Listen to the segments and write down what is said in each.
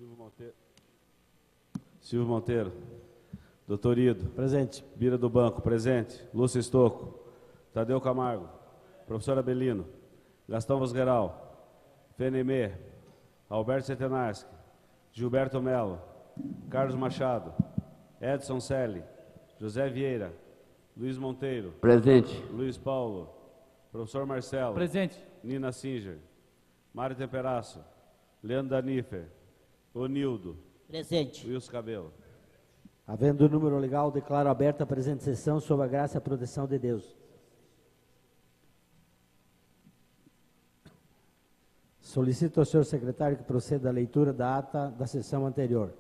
Silvio Monteiro. Doutor Ido. Presente. Bira do Banco, presente. Lúcio Estocco. Tadeu Camargo. Professor Abelino. Gastão Vosgueral. Fenemê. Alberto Setenarski. Gilberto Melo. Carlos Machado. Edson Selle. José Vieira. Luiz Monteiro. Presente. Luiz Paulo. Professor Marcelo. Presente. Nina Singer. Mário Temperaço. Leandro Danifer. Onildo. Presente. Wilson Cabelo. Havendo o número legal, declaro aberta a presente sessão sob a graça e a proteção de Deus. Solicito ao senhor secretário que proceda à leitura da ata da sessão anterior.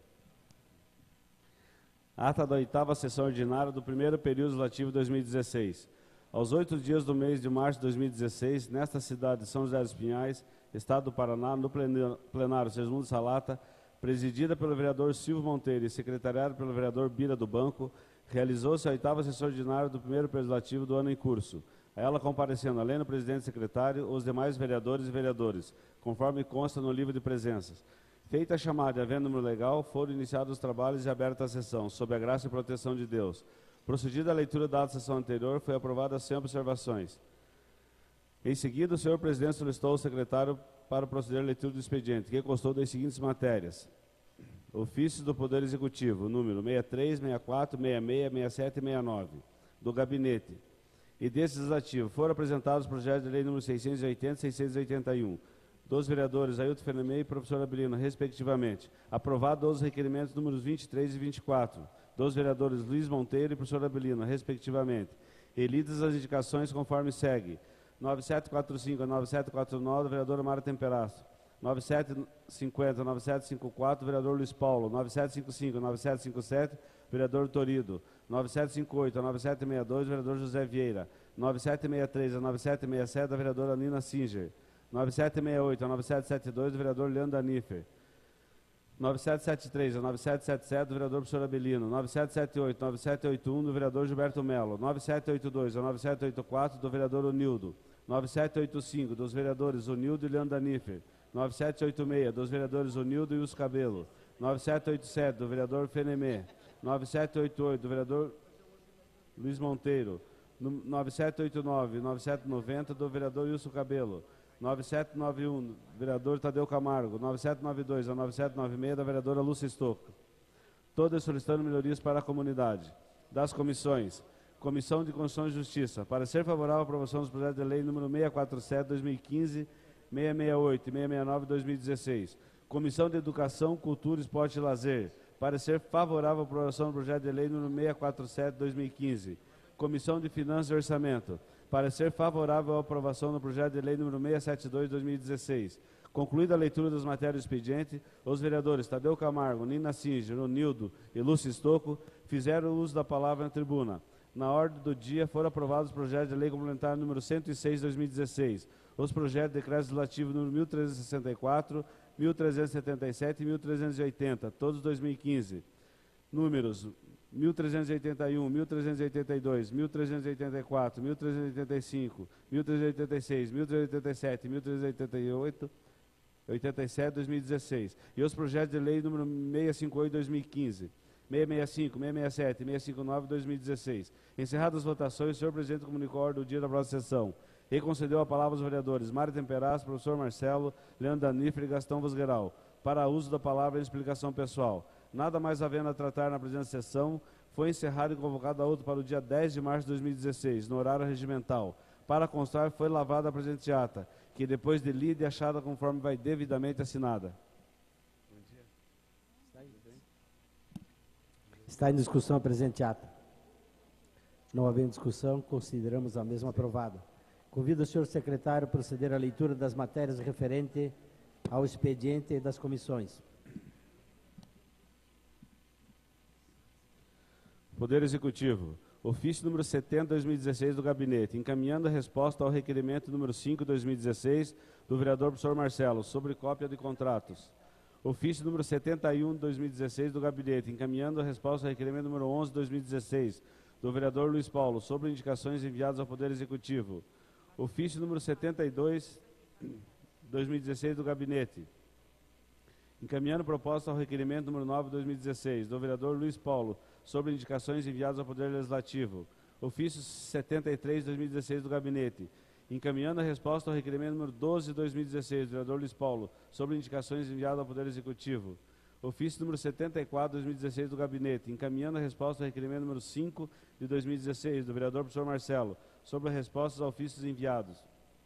Ata da 8ª sessão ordinária do primeiro período legislativo 2016. Aos 8 dias do mês de março de 2016, nesta cidade de São José dos Pinhais, Estado do Paraná, no plenário Segismundo Salata, presidida pelo vereador Silvio Monteiro e secretariada pelo vereador Bira do Banco, realizou-se a 8ª sessão ordinária do primeiro período legislativo do ano em curso. A ela comparecendo, além do presidente e secretário, os demais vereadores e vereadores, conforme consta no livro de presenças. Feita a chamada e havendo número legal, foram iniciados os trabalhos e aberta a sessão, sob a graça e proteção de Deus. Procedida a leitura da sessão anterior, foi aprovada sem observações. Em seguida, o senhor presidente solicitou ao secretário para proceder à leitura do expediente, que constou das seguintes matérias. Ofícios do Poder Executivo, número 63, 64, 66, 67 e 69, do Gabinete. E desses ativos foram apresentados os projetos de lei número 680 e 681, dos vereadores Ailton Fenemê e professor Abelino, respectivamente. Aprovado os requerimentos números 23 e 24, dos vereadores Luiz Monteiro e professor Abelino, respectivamente. E lidas as indicações conforme segue. 9745 a 9749, do vereador Mário Temperaço. 9750 a 9754, do vereador Luiz Paulo. 9755 a 9757, vereador Torido. 9758 a 9762, do vereador José Vieira. 9763 a 9767, da vereadora Nina Singer. 9768 a 9772, do vereador Leandro Danifer. 9773 a 9777, do vereador professor Abelino. 9778 a 9781, do vereador Gilberto Melo. 9782 a 9784, do vereador Onildo. 9785, dos vereadores Onildo e Leandro Danifer. 9786, dos vereadores Onildo e Wilson Cabelo. 9787, do vereador Fenemê. 9788, do vereador Luiz Monteiro. 9789 e 9790, do vereador Wilson Cabelo. 9791, do vereador Tadeu Camargo. 9792 a 9796, da vereadora Lúcia Estocco. Todas solicitando melhorias para a comunidade. Das comissões. Comissão de Constituição e Justiça. Parecer favorável à aprovação dos projetos de lei número 647, 2015, 668 e 669, 2016. Comissão de Educação, Cultura, Esporte e Lazer. Parecer favorável à aprovação do projeto de lei número 647, 2015. Comissão de Finanças e Orçamento. Parecer favorável à aprovação do projeto de lei número 672, 2016. Concluída a leitura das matérias do expediente, os vereadores Tadeu Camargo, Nina Singer, Onildo e Lúcio Estocco fizeram uso da palavra na tribuna. Na ordem do dia foram aprovados os projetos de lei complementar número 106, 2016. Os projetos de decreto legislativo número 1364, 1377 e 1380, todos 2015. Números 1381, 1382, 1384, 1385, 1386, 1387, 1388, 87, 2016. E os projetos de lei número 658, 2015, 665, 667 e 659, 2016. Encerradas as votações, o senhor presidente comunicou a ordem do dia da próxima sessão. E concedeu a palavra aos vereadores Mário Temperaço, professor Marcelo, Leandro Danifer e Gastão Vosgueral, para uso da palavra e explicação pessoal. Nada mais havendo a tratar na presente sessão, foi encerrado e convocado a outro para o dia 10 de março de 2016, no horário regimental. Para constar, foi lavada a presente ata, que depois de lida e achada conforme vai devidamente assinada. Está em discussão a presente ata. Não havendo discussão, consideramos a mesma aprovada. Convido o senhor secretário a proceder à leitura das matérias referente ao expediente das comissões. Poder Executivo. Ofício número 70, 2016 do Gabinete, encaminhando a resposta ao requerimento número 5, 2016, do vereador professor Marcelo, sobre cópia de contratos. Ofício número 71, 2016 do Gabinete, encaminhando a resposta ao requerimento número 11, 2016, do vereador Luiz Paulo, sobre indicações enviadas ao Poder Executivo. Ofício número 72, 2016 do Gabinete, encaminhando proposta ao requerimento número 9/2016, do vereador Luiz Paulo, sobre indicações enviadas ao Poder Legislativo. Ofício 73/2016 do Gabinete, encaminhando a resposta ao requerimento número 12/2016, do vereador Luiz Paulo, sobre indicações enviadas ao Poder Executivo. Ofício número 74/2016 do Gabinete, encaminhando a resposta ao requerimento número 5 de 2016, do vereador professor Marcelo, sobre as respostas a ofícios enviados.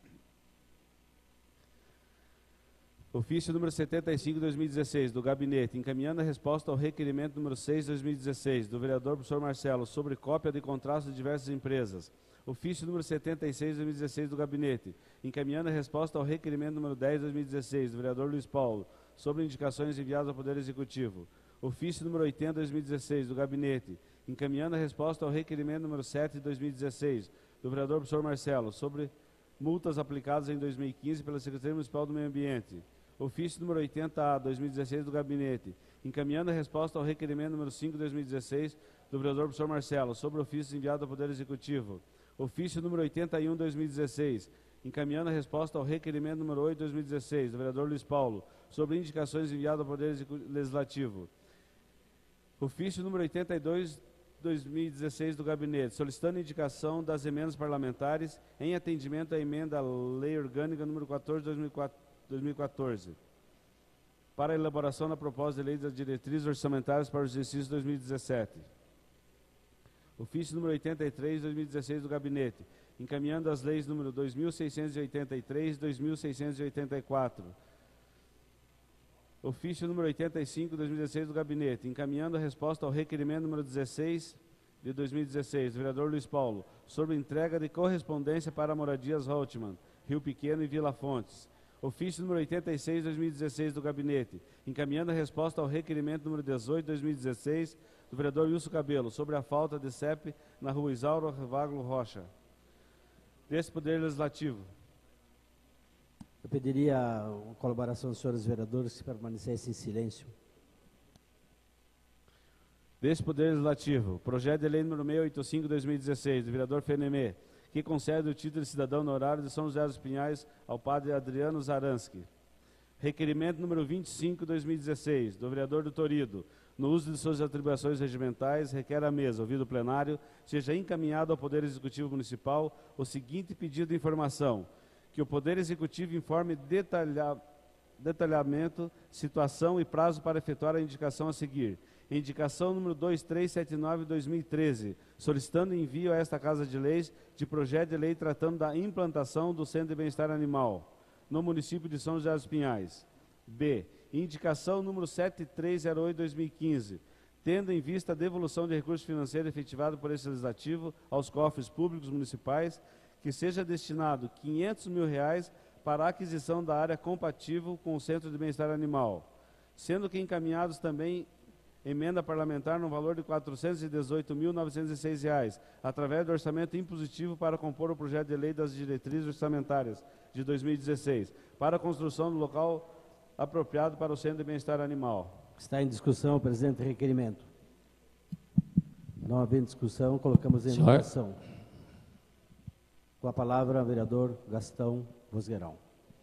Ofício número 75/2016 do Gabinete, encaminhando a resposta ao requerimento número 6/2016, do vereador professor Marcelo, sobre cópia de contratos de diversas empresas. Ofício número 76/2016 do Gabinete, encaminhando a resposta ao requerimento número 10/2016, do vereador Luiz Paulo, sobre indicações enviadas ao Poder Executivo. Ofício número 80/2016 do Gabinete, encaminhando a resposta ao requerimento número 7/2016, do vereador professor Marcelo, sobre multas aplicadas em 2015 pela Secretaria Municipal do Meio Ambiente. Ofício número 80/2016 do Gabinete, encaminhando a resposta ao requerimento número 5/2016, do vereador professor Marcelo, sobre ofícios enviados ao Poder Executivo. Ofício número 81/2016, encaminhando a resposta ao requerimento número 8/2016, do vereador Luiz Paulo, sobre indicações enviadas ao Poder Legislativo. Ofício número 82/2016 do Gabinete, solicitando indicação das emendas parlamentares em atendimento à emenda à Lei Orgânica número 14/2014, para a elaboração da proposta de lei das diretrizes orçamentárias para o exercício 2017. Ofício número 83/2016 do Gabinete, encaminhando as leis número 2.683 e 2.684. Ofício número 85/2016 do Gabinete, encaminhando a resposta ao requerimento número 16 de 2016, do vereador Luiz Paulo, sobre entrega de correspondência para moradias Holtman, Rio Pequeno e Vila Fontes. Ofício número 86/2016 do Gabinete, encaminhando a resposta ao requerimento número 18/2016, do vereador Wilson Cabelo, sobre a falta de CEP na rua Isauro Revaglo Rocha. Desse Poder Legislativo. Eu pediria a colaboração dos senhores vereadores que permanecessem em silêncio. Desse Poder Legislativo, projeto de lei número 685/2016, do vereador Fenemê, que concede o título de cidadão honorário de São José dos Pinhais ao padre Adriano Zaransky. Requerimento número 25/2016, do vereador do Torido, no uso de suas atribuições regimentais, requer a mesa, ouvido o plenário, seja encaminhado ao Poder Executivo Municipal o seguinte pedido de informação: que o Poder Executivo informe detalhamento, situação e prazo para efetuar a indicação a seguir. Indicação número 2379/2013, solicitando envio a esta Casa de Leis de projeto de lei tratando da implantação do Centro de Bem-Estar Animal no município de São José dos Pinhais. B. Indicação número 7308/2015, tendo em vista a devolução de recursos financeiros efetivado por esse Legislativo aos cofres públicos municipais, que seja destinado R$500 mil para a aquisição da área compatível com o Centro de Bem-Estar Animal, sendo que encaminhados também emenda parlamentar no valor de R$ 418.906, através do orçamento impositivo para compor o projeto de lei das diretrizes orçamentárias de 2016, para a construção do local apropriado para o Centro de Bem-Estar Animal. Está em discussão o presente requerimento. Não havendo discussão, colocamos em votação. Com a palavra, o vereador Gastão Vosgueirão.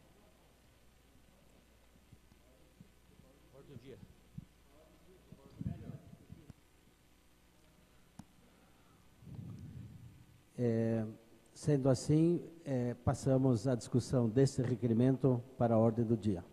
Sendo assim, passamos a discussão deste requerimento para a ordem do dia.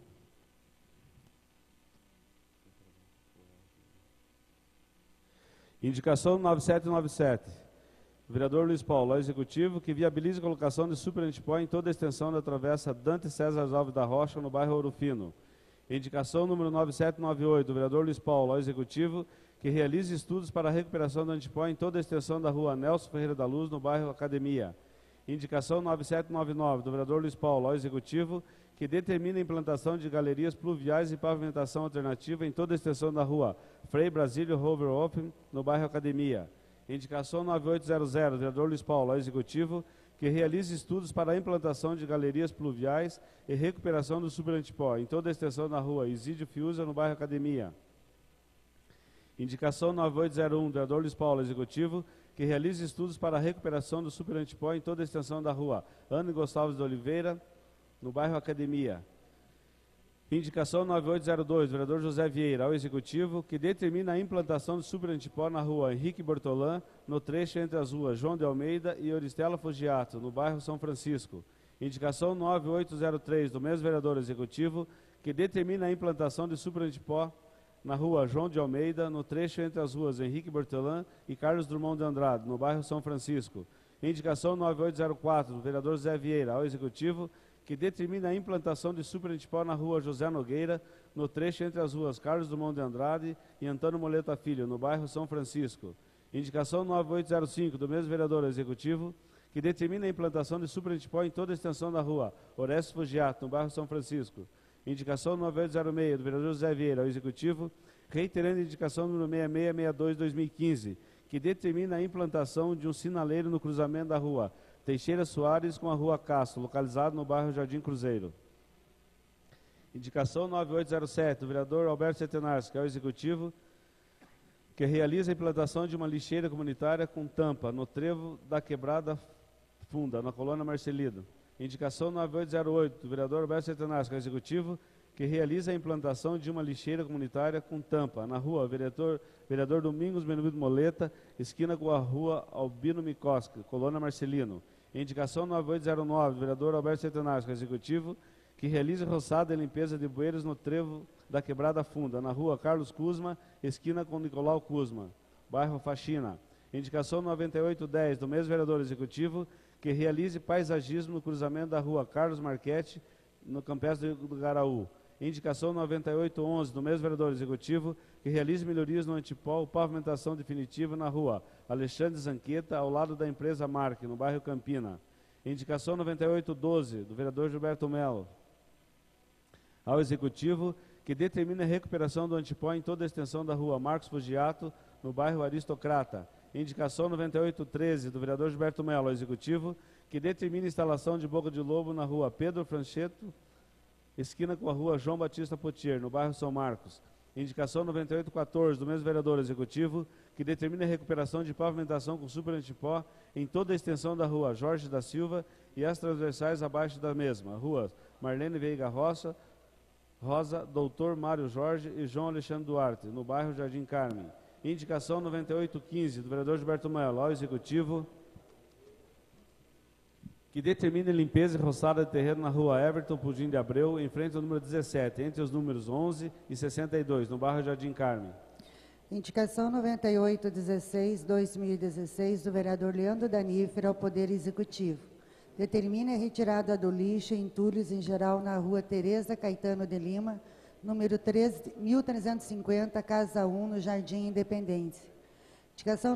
Indicação 9797. Vereador Luiz Paulo, ao Executivo, que viabilize a colocação de superantipó em toda a extensão da travessa Dante César Alves da Rocha, no bairro Ouro Fino. Indicação número 9798, do vereador Luiz Paulo, ao Executivo, que realize estudos para a recuperação do antipó em toda a extensão da rua Nelson Ferreira da Luz, no bairro Academia. Indicação 9799, do vereador Luiz Paulo, ao Executivo, que determina a implantação de galerias pluviais e pavimentação alternativa em toda a extensão da rua Frei Brasílio Hoverhofen, no bairro Academia. Indicação 9800, do vereador Luiz Paulo, ao Executivo, que realize estudos para a implantação de galerias pluviais e recuperação do superantipó em toda a extensão da rua Isídio Fiuza, no bairro Academia. Indicação 9801, do vereador Luiz Paulo, Executivo, que realize estudos para a recuperação do superantipó em toda a extensão da rua Ana Gonçalves de Oliveira, no bairro Academia. Indicação 9802, do vereador José Vieira, ao Executivo, que determina a implantação de superantipó na rua Henrique Bortolã, no trecho entre as ruas João de Almeida e Oristela Fogiato, no bairro São Francisco. Indicação 9803, do mesmo vereador Executivo, que determina a implantação de superantipó na rua João de Almeida, no trecho entre as ruas Henrique Bortolã e Carlos Drummond de Andrade, no bairro São Francisco. Indicação 9804, do vereador José Vieira, ao Executivo, que determina a implantação de superantipó na rua José Nogueira, no trecho entre as ruas Carlos Drummond de Andrade e Antônio Moleta Filho, no bairro São Francisco. Indicação 9805, do mesmo vereador Executivo, que determina a implantação de superantipó em toda a extensão da rua Orestes Fogiato, no bairro São Francisco. Indicação 9806, do vereador José Vieira, ao Executivo, reiterando a indicação número 6662-2015, que determina a implantação de um sinaleiro no cruzamento da rua Teixeira Soares com a rua Castro, localizado no bairro Jardim Cruzeiro. Indicação 9807, do vereador Alberto Setenarski, ao Executivo, que realiza a implantação de uma lixeira comunitária com tampa no trevo da Quebrada Funda, na colônia Marcelino. Indicação 9808, do vereador Alberto Setenarski, ao Executivo, que realiza a implantação de uma lixeira comunitária com tampa na rua vereador Domingos Benuíno Moleta, esquina com a rua Albino Mikoski, colônia Marcelino. Indicação 9809, do vereador Alberto Setenarski, Executivo, que realiza roçada e limpeza de bueiros no trevo da Quebrada Funda, na rua Carlos Cusma, esquina com Nicolau Cusma, bairro Faxina. Indicação 9810, do mesmo vereador Executivo, que realize paisagismo no cruzamento da rua Carlos Marchetti, no Campestre do Garaú. Indicação 9811, do mesmo vereador Executivo, que realize melhorias no antipó, pavimentação definitiva na rua Alexandre Zanqueta, ao lado da empresa Marque, no bairro Campina. Indicação 9812, do vereador Gilberto Melo, ao Executivo, que determina a recuperação do antipó em toda a extensão da rua Marcos Fogiato, no bairro Aristocrata. Indicação 9813, do vereador Gilberto Melo, ao Executivo, que determina a instalação de boca de lobo na rua Pedro Francheto, esquina com a rua João Batista Potier, no bairro São Marcos. Indicação 9814, do mesmo vereador Executivo, que determina a recuperação de pavimentação com superantipó em toda a extensão da rua Jorge da Silva e as transversais abaixo da mesma, ruas Marlene Veiga Rosa, Doutor Mário Jorge e João Alexandre Duarte, no bairro Jardim Carmen. Indicação 9815, do vereador Gilberto Melo, ao Executivo, que determina a limpeza e roçada de terreno na rua Everton Pudim de Abreu, em frente ao número 17, entre os números 11 e 62, no bairro Jardim Carmen. Indicação 9816-2016, do vereador Leandro Danífero, ao Poder Executivo. Determina a retirada do lixo e entulhos em geral na rua Tereza Caetano de Lima, número 1350, Casa 1, no Jardim Independência. Indicação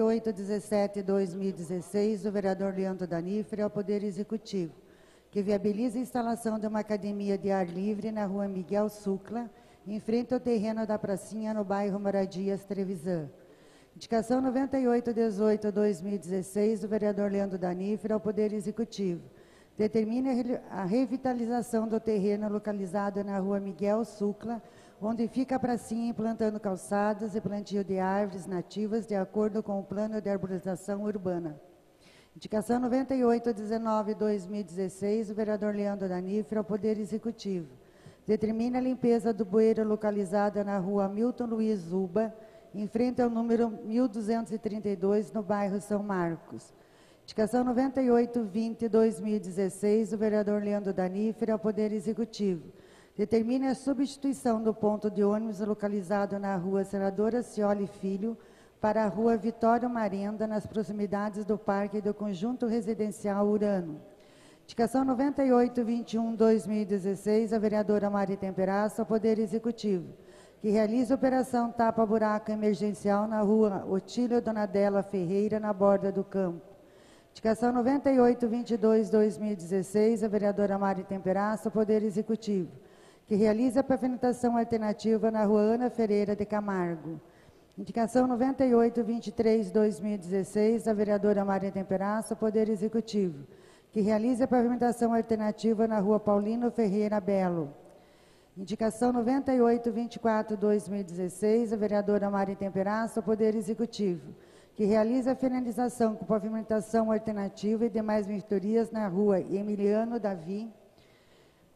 9817-2016, do vereador Leandro Danífero, ao Poder Executivo, que viabiliza a instalação de uma academia de ar livre na rua Miguel Sucla, em frente ao terreno da Pracinha, no bairro Moradias, Trevisan. Indicação 9818-2016, do vereador Leandro Danífero, ao Poder Executivo, determina a revitalização do terreno localizado na rua Miguel Sucla, onde fica a pracinha, implantando calçadas e plantio de árvores nativas de acordo com o plano de arborização urbana. Indicação 9819-2016, do vereador Leandro Danífero, ao Poder Executivo, determina a limpeza do bueiro localizado na rua Milton Luiz Zuba, em frente ao número 1232, no bairro São Marcos. Indicação 9820-2016, do vereador Leandro Danífero, ao Poder Executivo, determina a substituição do ponto de ônibus localizado na rua Senadora Scioli Filho para a rua Vitório Marenda, nas proximidades do Parque do Conjunto Residencial Urano. Indicação 9821-2016, a vereadora Mari Temperaço, ao Poder Executivo, que realiza operação tapa-buraco emergencial na rua Otílio Donadela Ferreira, na borda do campo. Indicação 9822-2016, a vereadora Mari Temperaço, ao Poder Executivo, que realiza a pavimentação alternativa na rua Ana Ferreira de Camargo. Indicação 9823-2016, a vereadora Mari Temperaço, ao Poder Executivo, que realiza a pavimentação alternativa na rua Paulino Ferreira Belo. Indicação 9824-2016, a vereadora Mari Temperaço, ao Poder Executivo, que realiza a finalização com pavimentação alternativa e demais vistorias na rua Emiliano Davi,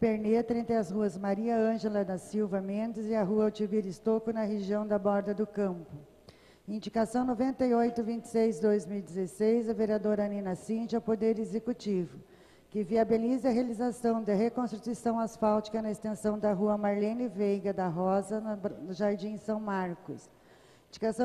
perneta entre as ruas Maria Ângela da Silva Mendes e a rua Altivir Estocco, na região da Borda do Campo. Indicação 9826/2016, a vereadora Nina Cíntia, ao Poder Executivo, que viabilize a realização da reconstrução asfáltica na extensão da rua Marlene Veiga da Rosa, no Jardim São Marcos. Indicação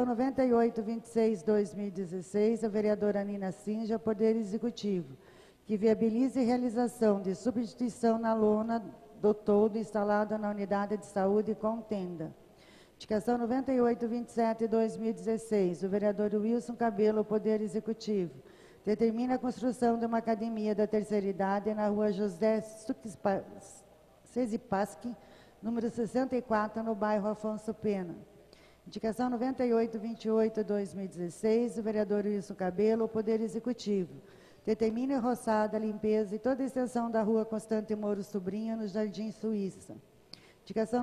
9826/2016, a vereadora Nina Cíntia, ao Poder Executivo, que viabilize a realização de substituição na lona do toldo instalada na unidade de saúde com tenda. Indicação 9827/2016, o vereador Wilson Cabelo, ao Poder Executivo, determina a construção de uma academia da terceira idade na rua José Sezipaschi, número 64, no bairro Afonso Pena. Indicação 9828/2016, o vereador Wilson Cabelo, ao Poder Executivo, determina a roçada, limpeza e toda a extensão da rua Constante Moro Sobrinho, no Jardim Suíça. Indicação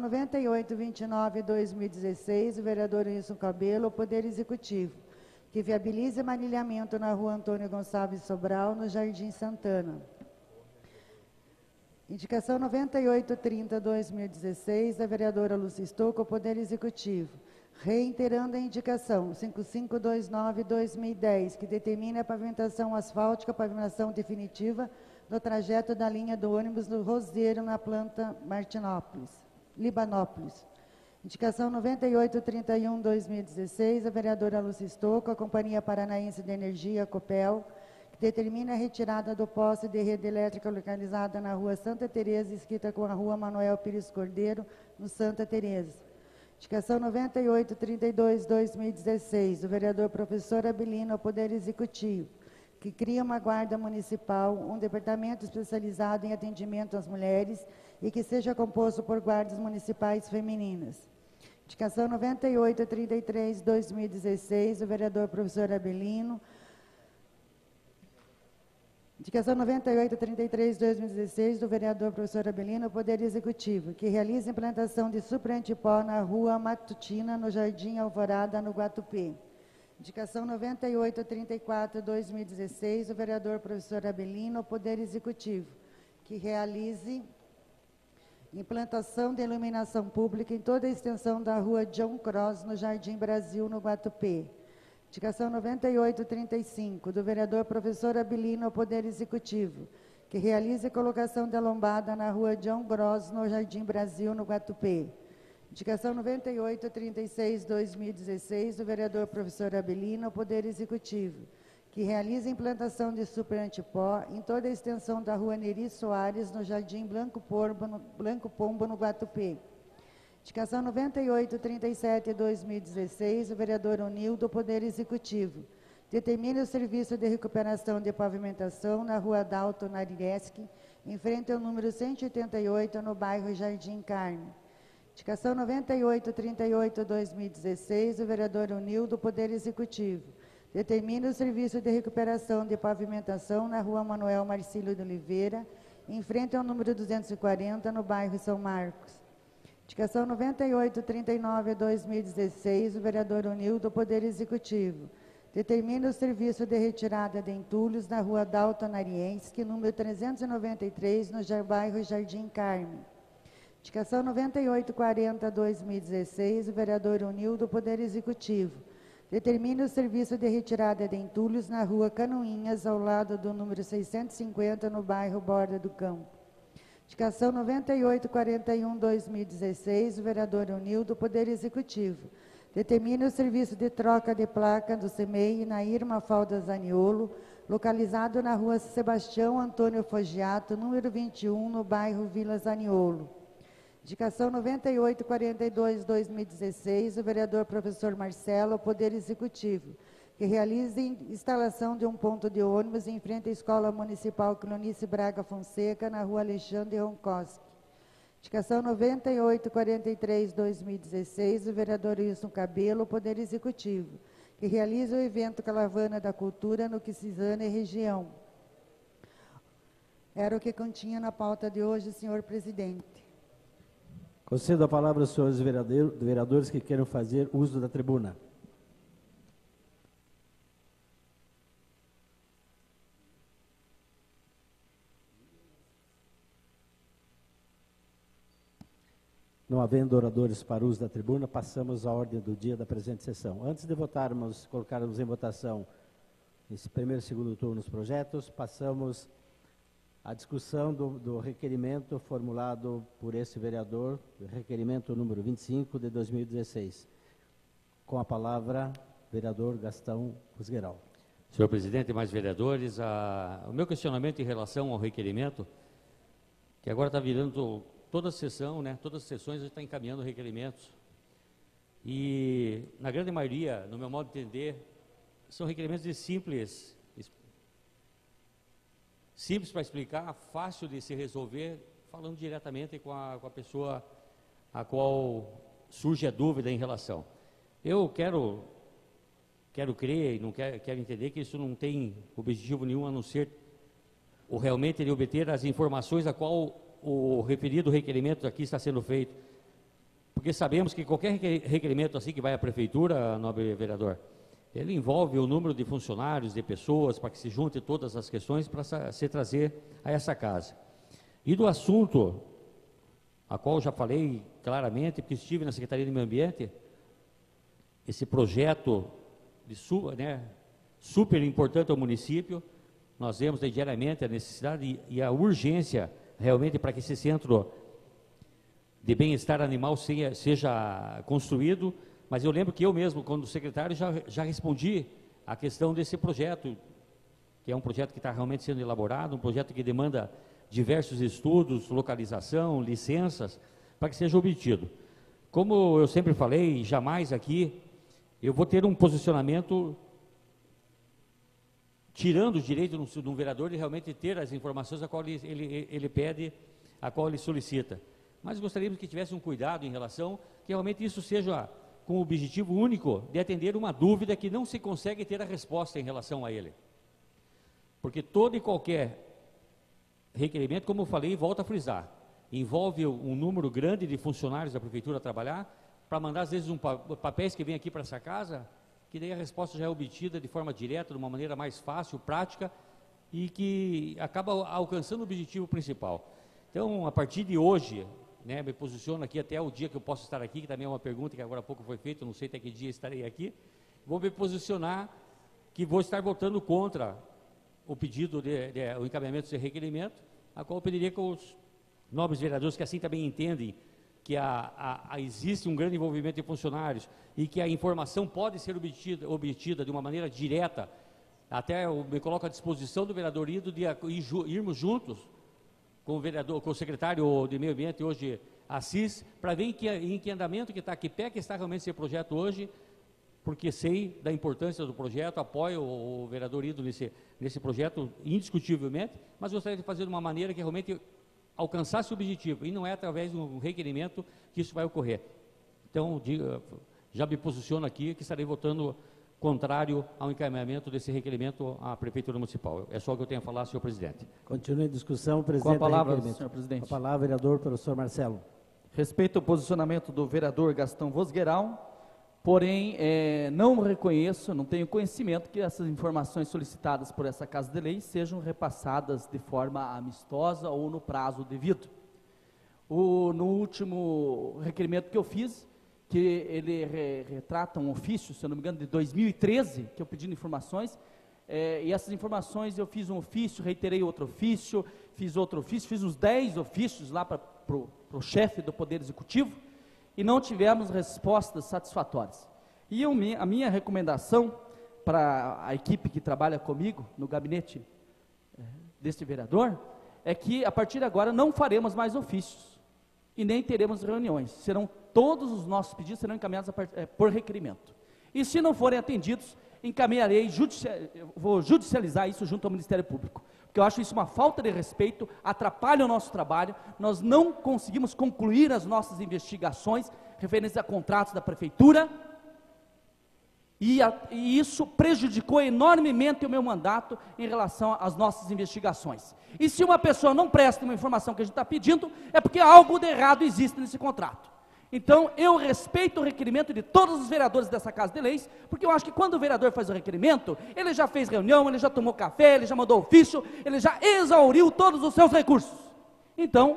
9829/2016, o vereador Wilson Cabelo, ao Poder Executivo, que viabilize manilhamento na rua Antônio Gonçalves Sobral, no Jardim Santana. Indicação 9830/2016, da vereadora Lúcia Estocco, ao Poder Executivo, reiterando a indicação 5529/2010, que determina a pavimentação asfáltica, pavimentação definitiva no trajeto da linha do ônibus do Roseiro, na planta Libanópolis. Indicação 9831/2016, a vereadora Lúcia Estocco, a Companhia Paranaense de Energia, Copel, que determina a retirada do poste de rede elétrica localizada na rua Santa Teresa, esquina com a rua Manuel Pires Cordeiro, no Santa Teresa. Indicação 9832/2016, o vereador professor Abilino, ao Poder Executivo, que cria uma guarda municipal, um departamento especializado em atendimento às mulheres e que seja composto por guardas municipais femininas. Indicação 9833/2016, o vereador professor Abilino. Indicação 9833/2016, do vereador professor Abilino, ao Poder Executivo, que realiza implantação de superantipó na rua Matutina, no Jardim Alvorada, no Guatupê. Indicação 9834/2016, o vereador professor Abilino, ao Poder Executivo, que realize implantação de iluminação pública em toda a extensão da rua John Cross, no Jardim Brasil, no Guatupê. Indicação 9835, do vereador professor Abilino, ao Poder Executivo, que realize a colocação de lombada na rua John Cross, no Jardim Brasil, no Guatupê. Indicação 9836/2016, do vereador professor Abilino, ao Poder Executivo, que realiza a implantação de superantipó em toda a extensão da rua Neri Soares, no Jardim Blanco Pombo, no Guatupê. Indicação 9837/2016, o vereador Onildo, ao Poder Executivo, determina o serviço de recuperação de pavimentação na rua Adalto Narireschi, em frente ao número 188, no bairro Jardim Carme. Indicação 9838/2016, o vereador Onildo, ao Poder Executivo, determina o serviço de recuperação de pavimentação na rua Manuel Marcílio de Oliveira, em frente ao número 240, no bairro São Marcos. Indicação 9839/2016, o vereador Onildo, ao Poder Executivo, determina o serviço de retirada de entulhos na rua Dalton Nariense, número 393, no bairro Jardim Carme. Indicação 9840/2016, o vereador Onildo, ao Poder Executivo, determina o serviço de retirada de entulhos na rua Canoinhas, ao lado do número 650, no bairro Borda do Campo. Indicação 9841/2016, o vereador Onildo, ao Poder Executivo, determina o serviço de troca de placa do CEMEI na Irma Falda Zaniolo, localizado na rua Sebastião Antônio Foggiato, número 21, no bairro Vila Zaniolo. Indicação 9842/2016, o vereador professor Marcelo, ao Poder Executivo, que realize instalação de um ponto de ônibus em frente à Escola Municipal Clonice Braga Fonseca, na rua Alexandre Roncoski. Indicação 9843/2016, o vereador Wilson Cabelo, ao Poder Executivo, que realiza o evento Caravana da Cultura no Quisizana e região. Era o que continha na pauta de hoje, senhor presidente. Concedo a palavra aos senhores vereadores que queiram fazer uso da tribuna. havendo oradores para uso da tribuna, passamos à ordem do dia da presente sessão. Antes de votarmos, colocarmos em votação esse primeiro e segundo turno os projetos, passamos à discussão do requerimento formulado por esse vereador, requerimento número 25 de 2016. Com a palavra, vereador Gastão Vosgueral. Senhor presidente e mais vereadores, o meu questionamento em relação ao requerimento, que agora está virando toda a sessão, né, todas as sessões a gente está encaminhando requerimentos, e na grande maioria, no meu modo de entender, são requerimentos de simples para explicar, fácil de se resolver, falando diretamente com a pessoa a qual surge a dúvida em relação. Eu quero crer e não quero entender que isso não tem objetivo nenhum a não ser realmente ele obter as informações a qual o referido requerimento aqui está sendo feito. Porque sabemos que qualquer requerimento assim que vai à prefeitura, nobre vereador, ele envolve o número de funcionários, de pessoas, para que se junte todas as questões para se trazer a essa casa. E do assunto, a qual já falei claramente, porque estive na Secretaria de Meio Ambiente, esse projeto super importante ao município, nós vemos diariamente a necessidade e a urgência realmente para que esse centro de bem-estar animal seja construído, mas eu lembro que eu mesmo, quando secretário, já respondi a questão desse projeto, que é um projeto que está realmente sendo elaborado, um projeto que demanda diversos estudos, localização, licenças, para que seja obtido. Como eu sempre falei, jamais aqui eu vou ter um posicionamento tirando o direito de um vereador de realmente ter as informações a qual ele pede, a qual ele solicita. Mas gostaríamos que tivesse um cuidado em relação, que realmente isso seja com o objetivo único de atender uma dúvida que não se consegue ter a resposta em relação a ele. Porque todo e qualquer requerimento, como eu falei, volto a frisar, envolve um número grande de funcionários da prefeitura a trabalhar, para mandar às vezes papéis que vêm aqui para essa casa, que daí a resposta já é obtida de forma direta, de uma maneira mais fácil, prática, e que acaba alcançando o objetivo principal. Então, a partir de hoje, né, me posiciono aqui até o dia que eu posso estar aqui, que também é uma pergunta que agora há pouco foi feita, não sei até que dia estarei aqui, vou me posicionar que vou estar votando contra o pedido, o encaminhamento desse requerimento, a qual eu pediria que os nobres vereadores, que assim também entendem que existe um grande envolvimento de funcionários e que a informação pode ser obtida de uma maneira direta, até eu me coloco à disposição do vereador Ido de irmos juntos com o secretário de Meio Ambiente hoje, Assis, para ver em que andamento que está, que pé que está realmente esse projeto hoje, porque sei da importância do projeto, apoio o vereador Ido nesse projeto indiscutivelmente, mas gostaria de fazer de uma maneira que realmente alcançasse o objetivo, e não é através de um requerimento que isso vai ocorrer. Então, já me posiciono aqui que estarei votando contrário ao encaminhamento desse requerimento à Prefeitura Municipal. É só o que eu tenho a falar, senhor presidente. Continue a discussão, presidente. Com a palavra, senhor presidente. Com a palavra, vereador professor Marcelo. Respeito ao posicionamento do vereador Gastão Vosgueral, porém, não reconheço, não tenho conhecimento que essas informações solicitadas por essa Casa de Lei sejam repassadas de forma amistosa ou no prazo devido. No último requerimento que eu fiz, que ele retrata um ofício, se eu não me engano, de 2013, que eu pedi informações, e essas informações eu fiz um ofício, reiterei outro ofício, fiz uns 10 ofícios lá para o chefe do Poder Executivo, e não tivemos respostas satisfatórias. E a minha recomendação para a equipe que trabalha comigo no gabinete deste vereador é que a partir de agora não faremos mais ofícios e nem teremos reuniões. Todos os nossos pedidos serão encaminhados por requerimento. E se não forem atendidos, vou judicializar isso junto ao Ministério Público, porque eu acho isso uma falta de respeito, atrapalha o nosso trabalho, nós não conseguimos concluir as nossas investigações referentes a contratos da Prefeitura, e isso prejudicou enormemente o meu mandato em relação às nossas investigações. E se uma pessoa não presta uma informação que a gente está pedindo, é porque algo de errado existe nesse contrato. Então, eu respeito o requerimento de todos os vereadores dessa Casa de Leis, porque eu acho que quando o vereador faz o requerimento, ele já fez reunião, ele já tomou café, ele já mandou ofício, ele já exauriu todos os seus recursos. Então,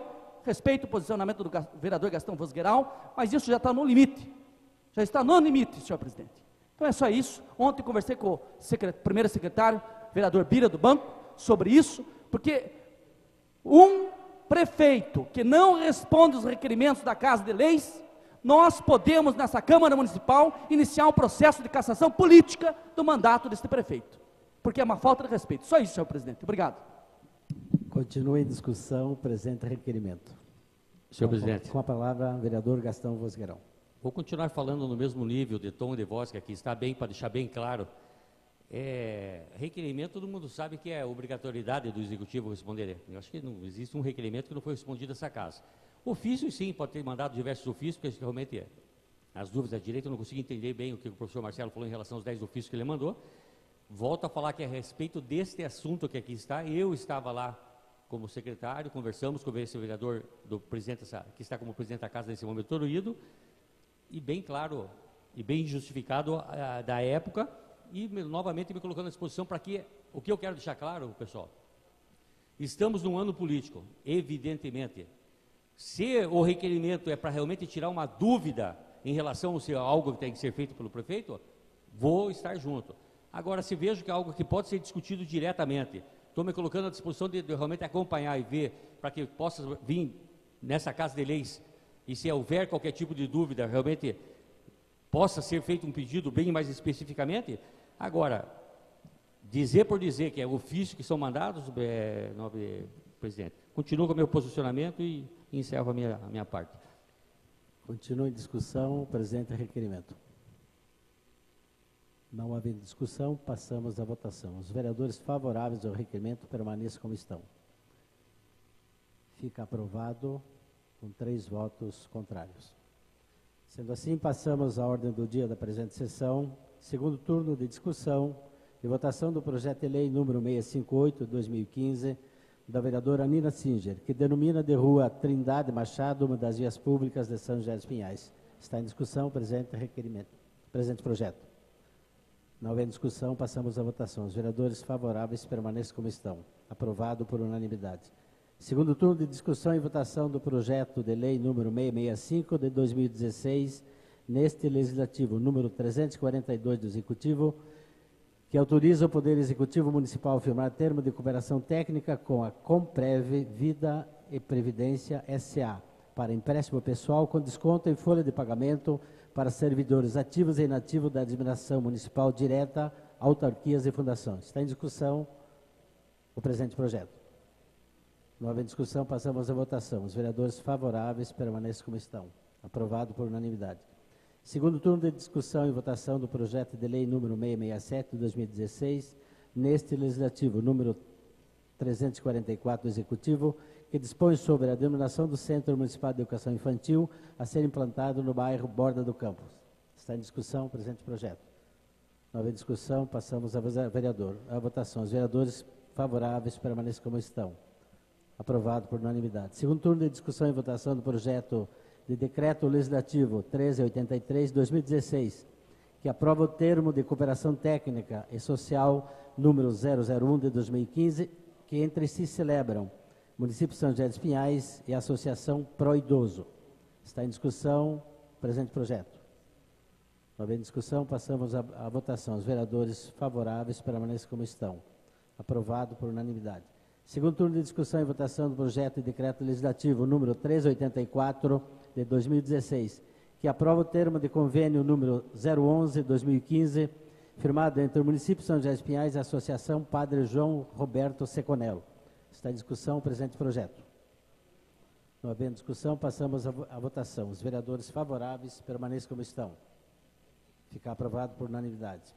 respeito o posicionamento do vereador Gastão Vosgueral, mas isso já está no limite. Já está no limite, senhor presidente. Então é só isso. Ontem conversei com o primeiro secretário, vereador Bira do Banco, sobre isso, porque um prefeito que não responde os requerimentos da Casa de Leis, nós podemos, nessa Câmara Municipal, iniciar um processo de cassação política do mandato desse prefeito, porque é uma falta de respeito. Só isso, senhor presidente. Obrigado. Continua em discussão o presente requerimento. Senhor presidente. Com a palavra, vereador Gastão Vosgueirão. Vou continuar falando no mesmo nível de tom de voz que aqui está bem, para deixar bem claro. Requerimento, todo mundo sabe que é obrigatoriedade do Executivo responder. Eu acho que não existe um requerimento que não foi respondido dessa casa. Ofício, sim, pode ter mandado diversos ofícios, porque realmente as dúvidas da direita, eu não consigo entender bem o que o professor Marcelo falou em relação aos 10 ofícios que ele mandou. Volto a falar que a respeito deste assunto que aqui está, eu estava lá como secretário, conversamos com esse vereador do presidente, que está como presidente da casa nesse momento, Toruído, e bem claro e bem justificado da época, e novamente me colocando à disposição para que, o que eu quero deixar claro, pessoal, estamos num ano político, evidentemente. Se o requerimento é para realmente tirar uma dúvida em relação a algo que tem que ser feito pelo prefeito, vou estar junto. Agora, se vejo que é algo que pode ser discutido diretamente, estou me colocando à disposição de realmente acompanhar e ver, para que possa vir nessa Casa de Leis, e se houver qualquer tipo de dúvida, realmente possa ser feito um pedido bem mais especificamente. Agora, dizer por dizer que é ofício que são mandados, nobre presidente, continuo com o meu posicionamento e encerro a minha parte. Continua em discussão o presente requerimento. Não havendo discussão, passamos à votação. Os vereadores favoráveis ao requerimento permaneçam como estão. Fica aprovado com 3 votos contrários. Sendo assim, passamos à ordem do dia da presente sessão, segundo turno de discussão e votação do projeto de lei número 658, de 2015, da vereadora Nina Singer, que denomina de rua Trindade Machado uma das vias públicas de São José dos Pinhais. Está em discussão o presente requerimento, presente projeto. Não havendo discussão, passamos à votação. Os vereadores favoráveis permaneçam como estão. Aprovado por unanimidade. Segundo turno de discussão e votação do projeto de lei número 665 de 2016, neste legislativo número 342 do Executivo, que autoriza o Poder Executivo Municipal a firmar termo de cooperação técnica com a Comprev Vida e Previdência S.A. para empréstimo pessoal com desconto em folha de pagamento para servidores ativos e inativos da administração municipal direta, autarquias e fundações. Está em discussão o presente projeto. Não havendo discussão, passamos à votação. Os vereadores favoráveis permaneçam como estão. Aprovado por unanimidade. Segundo turno de discussão e votação do projeto de lei número 667 de 2016, neste legislativo número 344 do Executivo, que dispõe sobre a denominação do Centro Municipal de Educação Infantil a ser implantado no bairro Borda do Campos. Está em discussão o presente projeto. Não havendo discussão, passamos à votação. Os vereadores favoráveis permaneçam como estão. Aprovado por unanimidade. Segundo turno de discussão e votação do projeto de decreto legislativo 1383 de 2016, que aprova o termo de cooperação técnica e social número 001 de 2015, que entre si celebram Município de São José dos Pinhais e a Associação Pro Idoso. Está em discussão o presente projeto. Não havendo discussão, passamos à votação. Os vereadores favoráveis permaneçam como estão. Aprovado por unanimidade. Segundo turno de discussão e votação do projeto de decreto legislativo número 384 de 2016, que aprova o termo de convênio número 011 de 2015, firmado entre o município de São José dos Pinhais e a Associação Padre João Roberto Seconello. Está em discussão o presente projeto. Não havendo discussão, passamos à votação. Os vereadores favoráveis permaneçam como estão. Fica aprovado por unanimidade.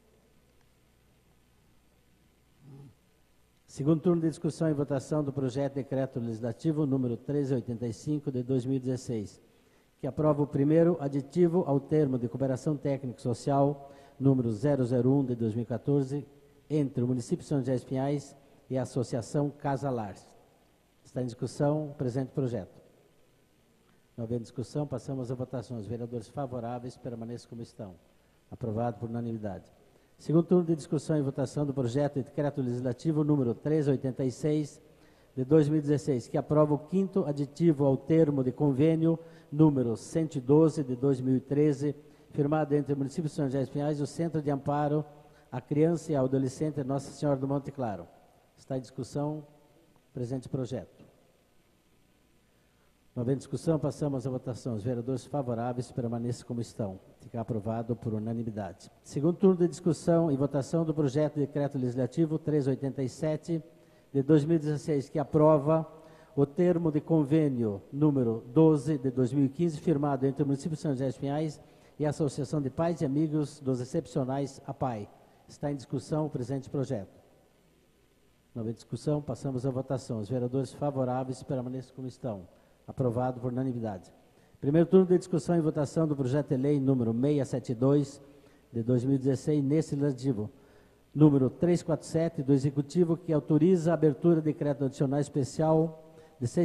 Segundo turno de discussão e votação do projeto de decreto legislativo número 1385 de 2016, que aprova o primeiro aditivo ao termo de cooperação técnico-social número 001 de 2014 entre o município de São José dos Pinhais e a Associação Casa Lars. Está em discussão o presente projeto. Não havendo discussão, passamos à votação. Os vereadores favoráveis permaneçam como estão. Aprovado por unanimidade. Segundo turno de discussão e votação do projeto de decreto legislativo número 1386, de 2016, que aprova o 5º aditivo ao termo de convênio número 112 de 2013, firmado entre o município de São José dos Pinhais e o Centro de Amparo à Criança e ao Adolescente Nossa Senhora do Monte Claro. Está em discussão o presente projeto. Não havendo discussão, passamos à votação. Os vereadores favoráveis permaneçam como estão. Fica aprovado por unanimidade. Segundo turno de discussão e votação do projeto de decreto legislativo 387 de 2016, que aprova o termo de convênio número 12 de 2015, firmado entre o município de São José dos Pinhais e a Associação de Pais e Amigos dos Excepcionais, APAI. Está em discussão o presente projeto. Não havendo discussão, passamos à votação. Os vereadores favoráveis permaneçam como estão. Aprovado por unanimidade. Primeiro turno de discussão e votação do projeto de lei número 672 de 2016, nesse legislativo. Número 347 do Executivo, que autoriza a abertura de decreto adicional especial de R$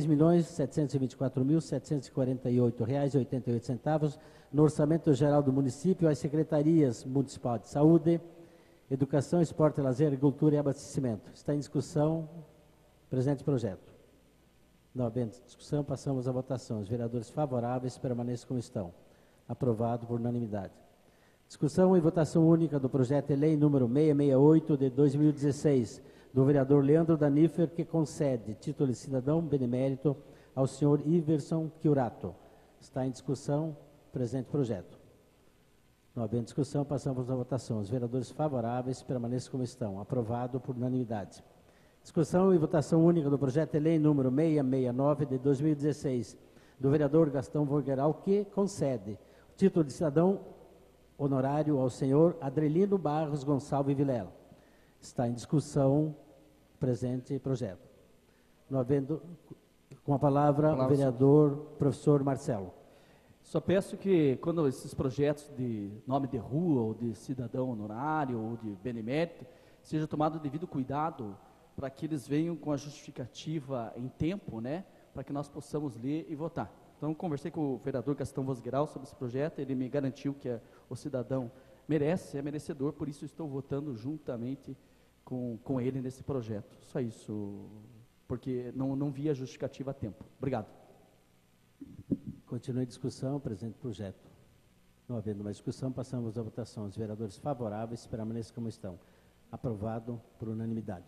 6.724.748,88 no Orçamento Geral do Município às Secretarias Municipal de Saúde, Educação, Esporte, Lazer, Agricultura e Abastecimento. Está em discussão o presente projeto. Não havendo discussão, passamos à votação. Os vereadores favoráveis permaneçam como estão. Aprovado por unanimidade. Discussão e votação única do projeto de lei número 668 de 2016, do vereador Leandro Danifer, que concede título de cidadão benemérito ao senhor Iverson Chiurato. Está em discussão o presente projeto. Não havendo discussão, passamos à votação. Os vereadores favoráveis permaneçam como estão. Aprovado por unanimidade. Discussão e votação única do projeto de lei número 669 de 2016, do vereador Gastão Vogueral, que concede o título de cidadão honorário ao senhor Adrelino Barros Gonçalves Vilela. Está em discussão o presente projeto. Não havendo, com a palavra, o vereador professor Marcelo. Só peço que, quando esses projetos de nome de rua, ou de cidadão honorário, ou de benemérito, seja tomado o devido cuidado para que eles venham com a justificativa em tempo, né, para que nós possamos ler e votar. Então, conversei com o vereador Gastão Vosgueral sobre esse projeto, ele me garantiu que o cidadão merece, é merecedor, por isso estou votando juntamente com ele nesse projeto. Só isso, porque não vi a justificativa a tempo. Obrigado. Continue a discussão, presente projeto. Não havendo mais discussão, passamos à votação. Os vereadores favoráveis permaneçam como estão. Aprovado por unanimidade.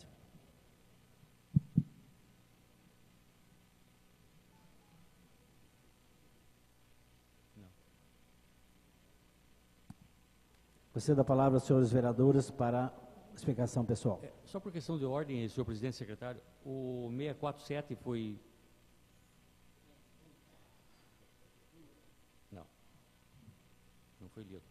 Concedo a palavra aos senhores vereadores para explicação pessoal. Só por questão de ordem, senhor presidente e secretário, o 647 foi... Não foi lido.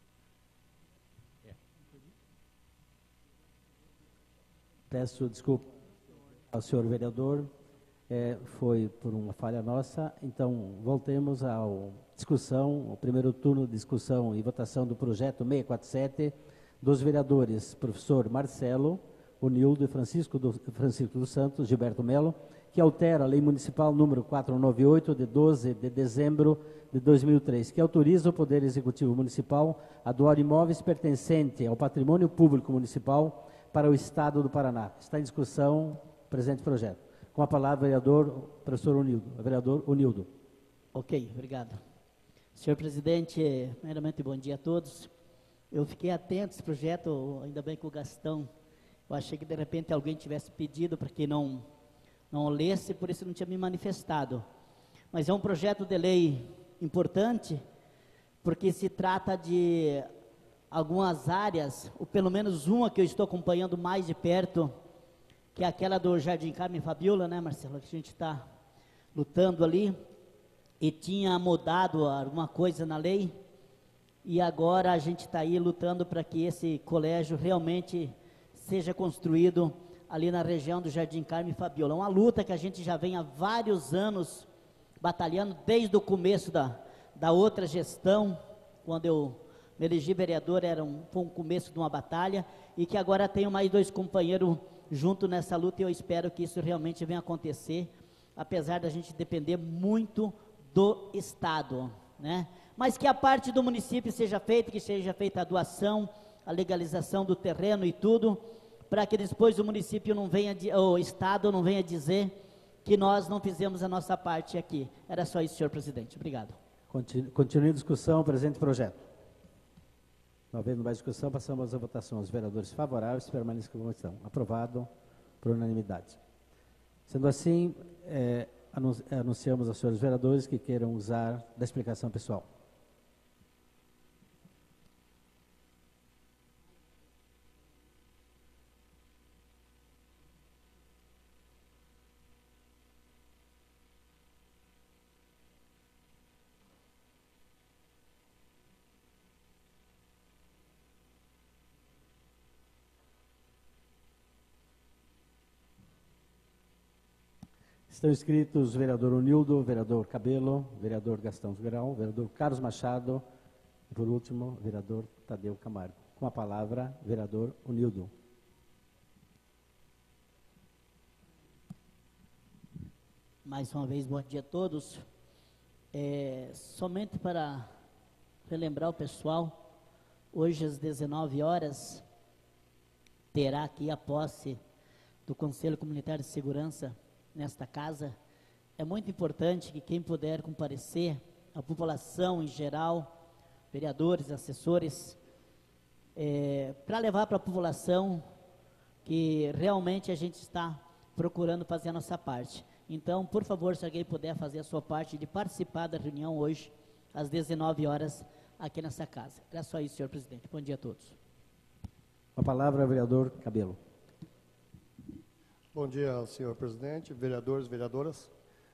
Peço desculpa ao senhor vereador, foi por uma falha nossa. Então, voltemos à discussão, o primeiro turno de discussão e votação do projeto 647 dos vereadores professor Marcelo, Onildo e Francisco dos Santos, Gilberto Melo, que altera a lei municipal número 498 de 12 de dezembro de 2003, que autoriza o Poder Executivo Municipal a doar imóveis pertencentes ao patrimônio público municipal para o Estado do Paraná. Está em discussão o presente projeto. Com a palavra, vereador professor Onildo. Vereador Onildo. Ok, obrigado. Senhor presidente, primeiramente, bom dia a todos. Eu fiquei atento a esse projeto, ainda bem com o Gastão. Eu achei que, de repente, alguém tivesse pedido para que não lesse, por isso não tinha me manifestado. Mas é um projeto de lei importante, porque se trata de algumas áreas, ou pelo menos uma que eu estou acompanhando mais de perto, que é aquela do Jardim Carmen Fabiola, né, Marcelo, que a gente está lutando ali, e tinha mudado alguma coisa na lei, e agora a gente está aí lutando para que esse colégio realmente seja construído ali na região do Jardim Carmen Fabiola. É uma luta que a gente já vem há vários anos batalhando, desde o começo da outra gestão, quando eu me elegi vereador, foi um começo de uma batalha, e que agora tenho mais dois companheiros junto nessa luta, e eu espero que isso realmente venha acontecer, apesar da gente depender muito do Estado, né? Mas que a parte do município seja feita, que seja feita a doação, a legalização do terreno e tudo, para que depois o município não venha, o Estado não venha dizer que nós não fizemos a nossa parte aqui. Era só isso, senhor presidente. Obrigado. Continue a discussão, presente projeto. Não havendo mais discussão, passamos à votação. Os vereadores favoráveis permaneçam como estão. Aprovado por unanimidade. Sendo assim, anunciamos aos senhores vereadores que queiram usar da explicação pessoal. Estão inscritos o vereador Unildo, o vereador Cabelo, o vereador Gastão Vosgueral, o vereador Carlos Machado e, por último, o vereador Tadeu Camargo. Com a palavra, o vereador Unildo. Mais uma vez, bom dia a todos. Somente para relembrar o pessoal, hoje às 19 horas, terá aqui a posse do Conselho Comunitário de Segurança nesta casa. É muito importante que quem puder comparecer, a população em geral, vereadores, assessores, para levar para a população que realmente a gente está procurando fazer a nossa parte. Então, por favor, se alguém puder fazer a sua parte de participar da reunião hoje, às 19 horas, aqui nessa casa. Era só isso, senhor presidente. Bom dia a todos. Com a palavra, o vereador Cabelo. Bom dia, senhor presidente, vereadores, vereadoras.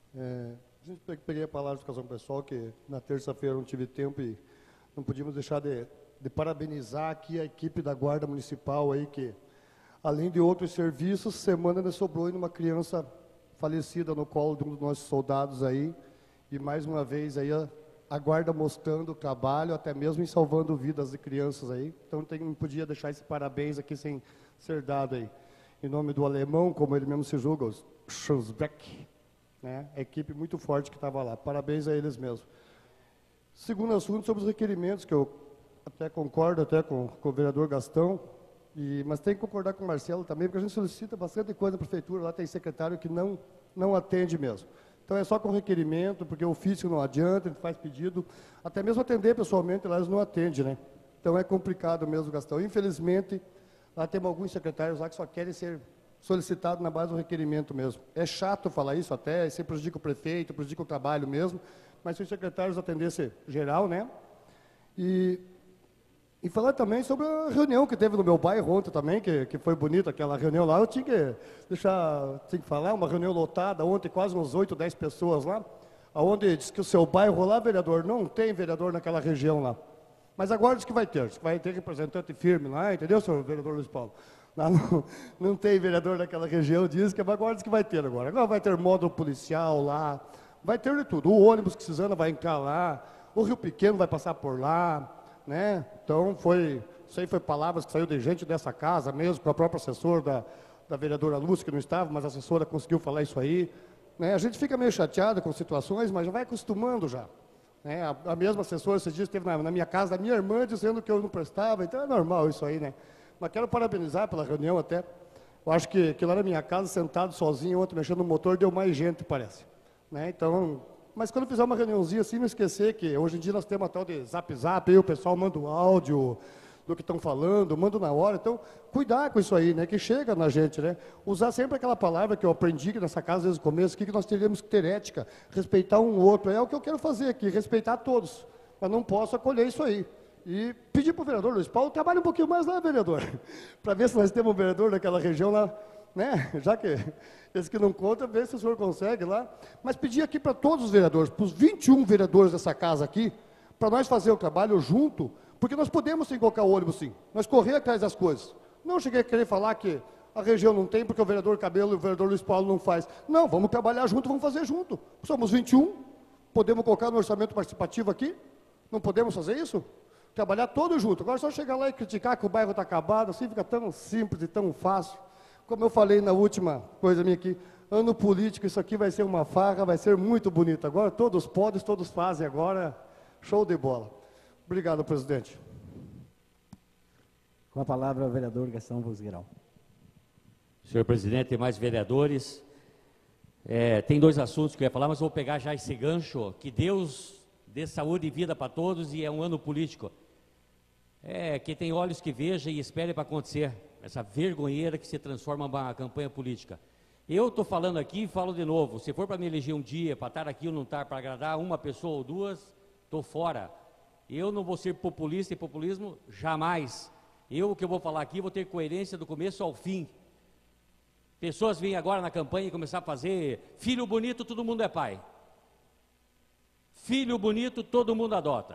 A gente peguei a palavra de educação pessoal, que na terça-feira não tive tempo e não podíamos deixar de parabenizar aqui a equipe da Guarda Municipal aí, que além de outros serviços, semana ainda sobrou uma criança falecida no colo de um dos nossos soldados aí, e mais uma vez aí a Guarda mostrando o trabalho, até mesmo em salvando vidas de crianças aí. Então não podia deixar esse parabéns aqui sem ser dado aí. Em nome do alemão, como ele mesmo se julga, os Schussbeck, né? A equipe muito forte que estava lá. Parabéns a eles mesmo. Segundo assunto, sobre os requerimentos, que eu até concordo até com o vereador Gastão, mas tem que concordar com o Marcelo também, porque a gente solicita bastante coisa na prefeitura, lá tem secretário que não atende mesmo. Então é só com requerimento, porque o ofício não adianta, a gente faz pedido, até mesmo atender pessoalmente, lá eles não atendem, né? Então é complicado mesmo, Gastão. Infelizmente, lá temos alguns secretários lá que só querem ser solicitados na base do requerimento mesmo. É chato falar isso até, isso prejudica o prefeito, prejudica o trabalho mesmo, mas se os secretários atendessem geral, né? E falar também sobre a reunião que teve no meu bairro ontem também, que foi bonita aquela reunião lá. Eu tinha que falar, uma reunião lotada ontem, quase uns 8, 10 pessoas lá, onde diz que o seu bairro lá, vereador, não tem vereador naquela região lá. Mas agora diz que vai ter representante firme lá, entendeu, senhor vereador Luiz Paulo? Lá não tem vereador naquela região, agora diz que vai ter agora. Agora vai ter módulo policial lá, vai ter de tudo. O ônibus que Suzana vai entrar lá, o Rio Pequeno vai passar por lá, né? Então isso aí foi palavras que saiu de gente dessa casa mesmo, com a própria assessora da vereadora Lúcia, que não estava, mas a assessora conseguiu falar isso aí, né? A gente fica meio chateado com situações, mas já vai acostumando já. A mesma assessora, esses dias, esteve na minha casa, da minha irmã, dizendo que eu não prestava, então é normal isso aí, né? Mas quero parabenizar pela reunião até. Eu acho que lá na minha casa, sentado sozinho, ontem mexendo no motor, deu mais gente, parece. Né? Então, mas quando fizer uma reuniãozinha assim, não esquecer que hoje em dia nós temos a tal de zap, aí o pessoal manda o áudio do que estão falando, manda na hora. Então, cuidar com isso aí, né? Que chega na gente, né? Usar sempre aquela palavra que eu aprendi nessa casa desde o começo, que nós teríamos que ter ética, respeitar um outro. É o que eu quero fazer aqui, respeitar todos. Mas não posso acolher isso aí. E pedir para o vereador Luiz Paulo, trabalhe um pouquinho mais lá, vereador, para ver se nós temos um vereador daquela região lá, né? Já que esse que não conta, ver se o senhor consegue lá. Mas pedir aqui para todos os vereadores, para os 21 vereadores dessa casa aqui, para nós fazer o trabalho junto, porque nós podemos sim colocar o ônibus sim, nós correr atrás das coisas. Não cheguei a querer falar que a região não tem, porque o vereador Cabelo e o vereador Luiz Paulo não faz. Não, vamos trabalhar junto, vamos fazer junto. Somos 21, podemos colocar no orçamento participativo aqui, não podemos fazer isso? Trabalhar todos juntos. Agora só chegar lá e criticar que o bairro está acabado, assim fica tão simples e tão fácil. Como eu falei na última coisa minha aqui, ano político, isso aqui vai ser uma farra, vai ser muito bonito. Agora todos podem, todos fazem agora, show de bola. Obrigado, presidente. Com a palavra, o vereador Gastão Vosgueral. Senhor presidente, mais vereadores, Tem dois assuntos que eu ia falar, mas eu vou pegar já esse gancho. Que Deus dê saúde e vida para todos, e é um ano político. Que tem olhos que vejam e espere para acontecer. Essa vergonheira que se transforma numa campanha política. Eu estou falando aqui e falo de novo. Se for para me eleger um dia, para estar aqui ou não estar, para agradar uma pessoa ou duas, estou fora. Eu não vou ser populista, e populismo jamais. O que eu vou falar aqui, vou ter coerência do começo ao fim. Pessoas vêm agora na campanha e começar a fazer filho bonito, todo mundo é pai. Filho bonito, todo mundo adota.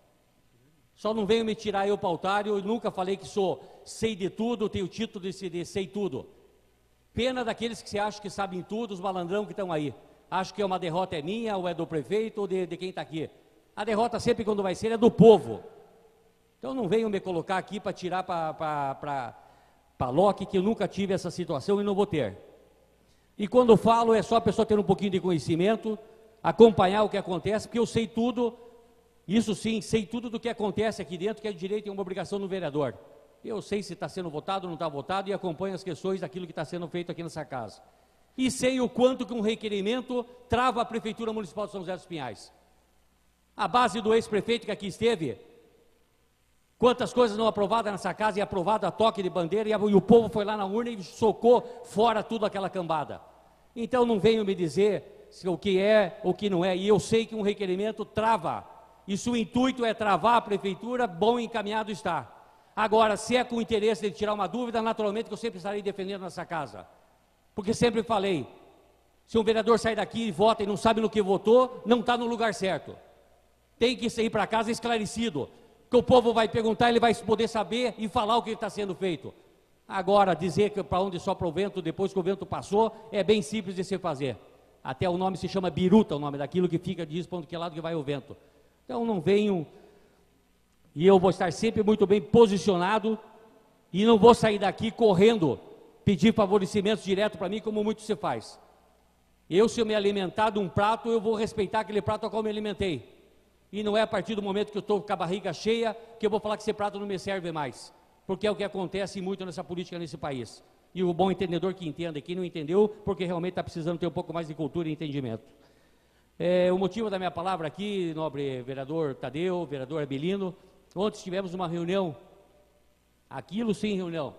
Só não venho me tirar eu para o altar, eu nunca falei que sei de tudo, tenho o título de sei tudo. Pena daqueles que se acham que sabem tudo, os malandrão que estão aí. Acho que uma derrota é minha, ou é do prefeito, ou de quem está aqui. A derrota sempre quando vai ser é do povo. Então não venham me colocar aqui para tirar para Loki, que eu nunca tive essa situação e não vou ter. E quando falo, é só a pessoa ter um pouquinho de conhecimento, acompanhar o que acontece, porque eu sei tudo, isso sim, sei tudo do que acontece aqui dentro, que é direito e uma obrigação do vereador. Eu sei se está sendo votado ou não está votado, e acompanho as questões daquilo que está sendo feito aqui nessa casa. E sei o quanto que um requerimento trava a Prefeitura Municipal de São José dos Pinhais. A base do ex-prefeito que aqui esteve, quantas coisas não aprovadas nessa casa, e aprovado a toque de bandeira, e o povo foi lá na urna e socou fora tudo aquela cambada. Então não venham me dizer o que é, o que não é, e eu sei que um requerimento trava, e se o intuito é travar a prefeitura, bom e encaminhado está. Agora, se é com o interesse de tirar uma dúvida, naturalmente que eu sempre estarei defendendo nessa casa, porque sempre falei, se um vereador sair daqui e vota e não sabe no que votou, não está no lugar certo. Tem que sair para casa esclarecido, que o povo vai perguntar, ele vai poder saber e falar o que está sendo feito. Agora, dizer que para onde sopra o vento, depois que o vento passou, é bem simples de se fazer. Até o nome se chama biruta, o nome daquilo que fica, diz para onde que lado que vai o vento. Então não venham, e eu vou estar sempre muito bem posicionado, e não vou sair daqui correndo, pedir favorecimentos direto para mim, como muito se faz. Se eu me alimentar de um prato, eu vou respeitar aquele prato ao qual me alimentei. E não é a partir do momento que eu estou com a barriga cheia, que eu vou falar que esse prato não me serve mais. Porque é o que acontece muito nessa política nesse país. E o bom entendedor que entenda, e quem não entendeu, porque realmente está precisando ter um pouco mais de cultura e entendimento. O motivo da minha palavra aqui, nobre vereador Tadeu, vereador Abelino, ontem tivemos uma reunião, aquilo sim reunião,